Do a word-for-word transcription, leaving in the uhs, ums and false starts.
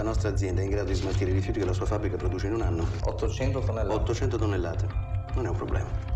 nostra azienda è in grado di smaltire i rifiuti che la sua fabbrica produce in un anno. ottocento tonnellate. ottocento tonnellate. Non è un problema.